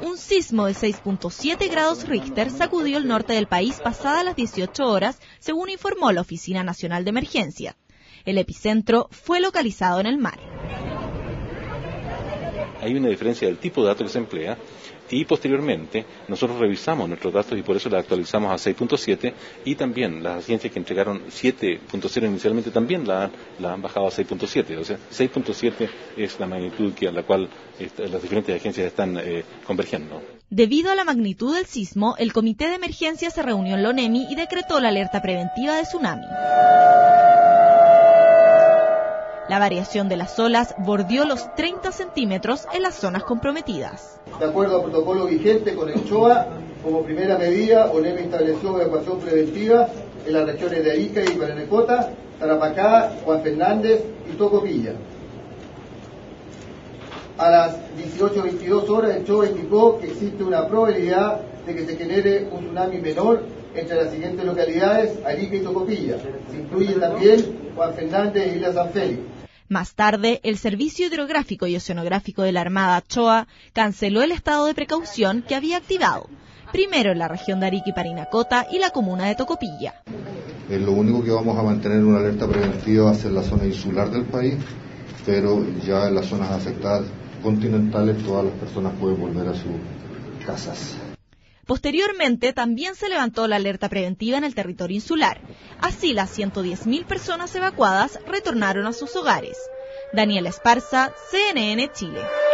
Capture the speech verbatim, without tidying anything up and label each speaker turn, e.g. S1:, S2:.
S1: Un sismo de seis punto siete grados Richter sacudió el norte del país pasadas las dieciocho horas, según informó la Oficina Nacional de Emergencia. El epicentro fue localizado en el mar.
S2: Hay una diferencia del tipo de dato que se emplea y posteriormente nosotros revisamos nuestros datos y por eso la actualizamos a seis punto siete y también las agencias que entregaron siete punto cero inicialmente también la, la han bajado a seis punto siete. O sea, seis punto siete es la magnitud que a la cual eh, las diferentes agencias están eh, convergiendo.
S1: Debido a la magnitud del sismo, el Comité de Emergencia se reunió en Lonemi y decretó la alerta preventiva de tsunami. La variación de las olas bordeó los treinta centímetros en las zonas comprometidas.
S3: De acuerdo al protocolo vigente con el CHOA, como primera medida, ONEMI estableció evacuación preventiva en las regiones de Arica y Parinacota, Tarapacá, Juan Fernández y Tocopilla. A las dieciocho veintidós horas, el CHOA indicó que existe una probabilidad de que se genere un tsunami menor entre las siguientes localidades, Arica y Tocopilla. Se incluye también Juan Fernández y Isla San Félix.
S1: Más tarde, el Servicio Hidrográfico y Oceanográfico de la Armada CHOA canceló el estado de precaución que había activado, primero en la región de Arica y Parinacota y la comuna de Tocopilla.
S4: Eh, lo único que vamos a mantener una alerta preventiva va a ser la zona insular del país, pero ya en las zonas afectadas continentales todas las personas pueden volver a sus casas.
S1: Posteriormente, también se levantó la alerta preventiva en el territorio insular. Así, las ciento diez mil personas evacuadas retornaron a sus hogares. Daniela Esparza, C N N Chile.